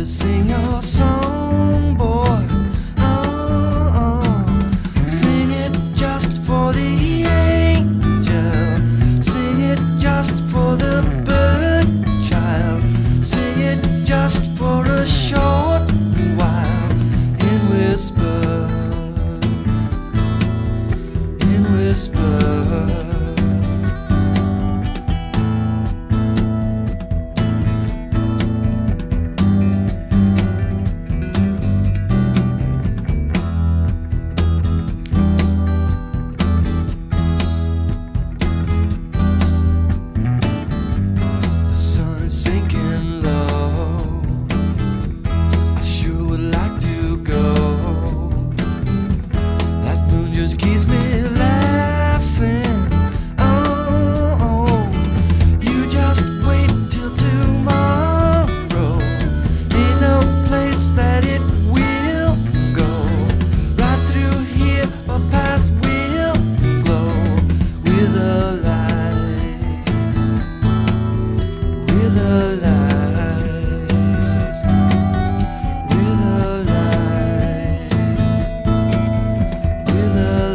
to sing your song, boy. Oh, oh. Sing it just for the angel. Sing it just for the bird child. Sing it just for a short while. In whisper, in whisper. Keeps me laughing. Oh, oh, you just wait till tomorrow. Ain't no place that it will go. Right through here, a path will glow with a light, with a light, with a light, with a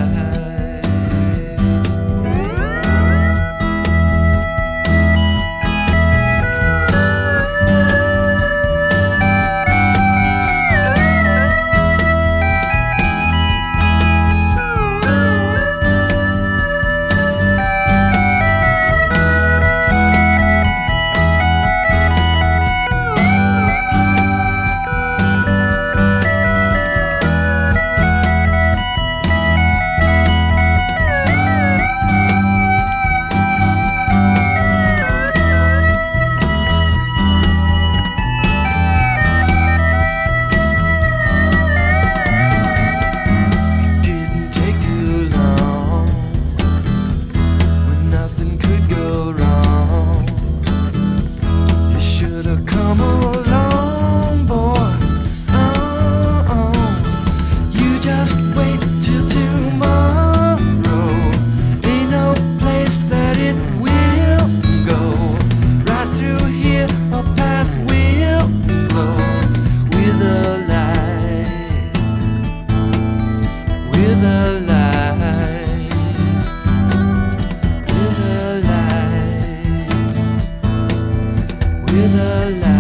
come along, boy. Oh, oh. You just wait till tomorrow. Ain't no place that it will go. Right through here, a path will glow with a light, with a light, with a light, with a light.